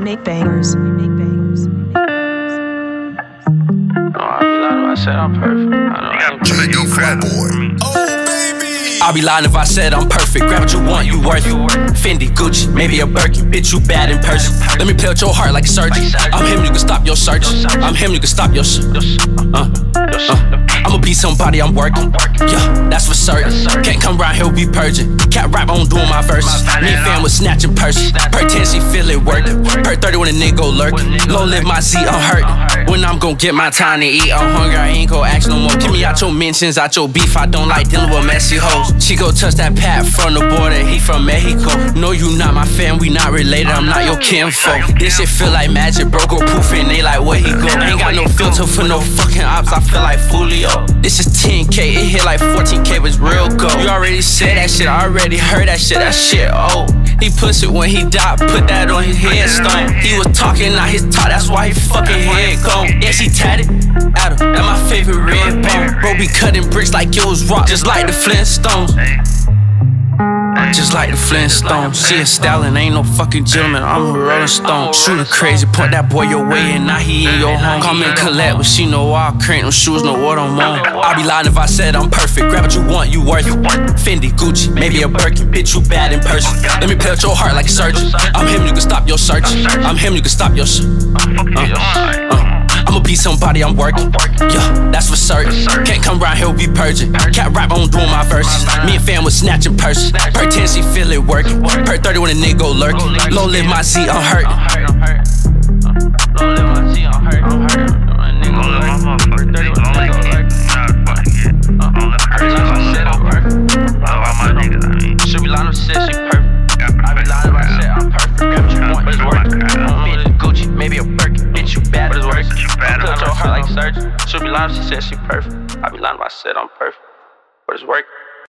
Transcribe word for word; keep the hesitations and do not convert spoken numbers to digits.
make bangers. We make bangers. No, I be lying if I said I'm perfect. I know I ain't Django Flatboy. Oh, baby. I'll be lying if I said I'm perfect. Grab what you want, you worth it. Fendi, Gucci, maybe a Birkin. Bitch, you bad in person. Let me play with your heart like a surgeon. I'm him, you can stop your search. I'm him, you can stop your sh uh, uh. I'ma be somebody I'm working. Yeah, that's for certain. Can't come around here, we purging. Cat rap on doing my verses. Me and fam was snatching purses. Per ten, she feel it working. Per thirty when a nigga go lurking. Low live my Z, I'm hurting. When I'm gon' get my time to eat, I'm hungry, I ain't gon' ask no more. Give me out your mentions, out your beef. I don't like dealing with messy hoes. She go touch that pat from the border, he from Mexico. No, you not my fam, we not related, I'm not your kinfolk. This shit feel like magic, bro, go poof and they like where he go. Ain't got no filter for no fucking ops, I feel like Fulio. This is ten K, it hit like fourteen K, but it's real gold. You already said that shit, I already heard that shit, that shit old. He push it when he died, put that on his headstone. He was talking, not his talk, that's why he fucking head gone. Yeah, she tatted at her, that's my favorite red bone. Bro be cutting bricks like it was rock, just like the Flintstones. Just like the Flintstones. See a Stalin, ain't no fucking gentleman, I'm a Rolling Stone. Shooting crazy, point that boy your way and now he in your home. Come and collect, but she know I crank them shoes, know what I'm on. I'll be lying if I said I'm perfect. Grab what you want, you worth it. Fendi, Gucci, maybe a Birkin. Bitch, you bad in person. Let me play with your heart like a surgeon. I'm him, you can stop your search. I'm him, you can stop your sh uh, uh. I'ma be somebody I'm working. Yeah, that's for certain. Can't come around here, we purging. Cat rap on doing my verses. Me and fam was snatching purses. Per ten, she feel it working. Per thirty when a nigga go lurking. Low live my Z, I'm hurting. Low live my Z, I'm hurting. I'm hurting. Low live my motherfucker. thirty when a nigga go lurking. I said I'm perfect. All my niggas, I mean. Should be lying if she said she perfect. I be lying if I said I'm perfect. Grab what you want, but it's working. Fendi, Gucci, maybe a Birkin. Bitch, you bad, but it's working. Put your heart like surgeon. She'll be lying if she said she perfect. I be lying if I said I'm perfect, but it's working.